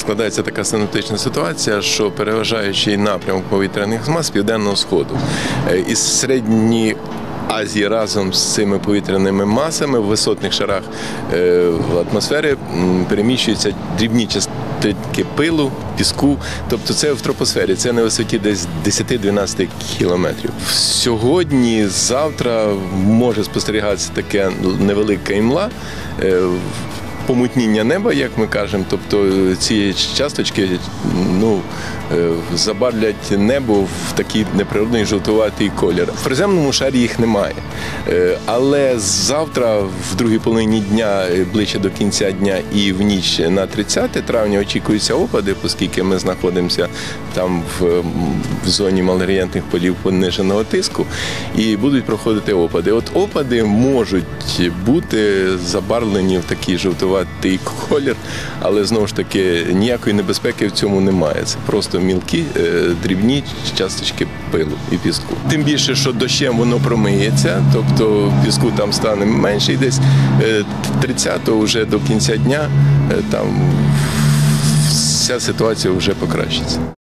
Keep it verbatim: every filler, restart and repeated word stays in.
складається така синоптична ситуація, що переважаючий напрямок повітряних мас з південного сходу. Із середньої Азії разом з цими повітряними масами в висотних шарах атмосфери переміщуються дрібні частинки пилу, піску. Тобто це в тропосфері, це на висоті десь десять-дванадцять кілометрів. Сьогодні, завтра може спостерігатися таке невелика імла, помутніння неба, як ми кажемо, тобто ці часточки ну, забарвлять небо в такий неприродний жовтуватий колір. В приземному шарі їх немає. Але завтра, в другій половині дня, ближче до кінця дня і в ніч на тридцяте травня очікуються опади, оскільки ми знаходимося там в, в зоні малоградієнтних полів пониженого тиску, і будуть проходити опади. От опади можуть бути забарвлені в такий жовтуватий колір, але знову ж таки ніякої небезпеки в цьому немає. Це просто мілкі, дрібні часточки пилу і піску. Тим більше, що дощем воно промиється, тобто піску там стане менше, і десь тридцятого вже до кінця дня там вся ситуація вже покращиться.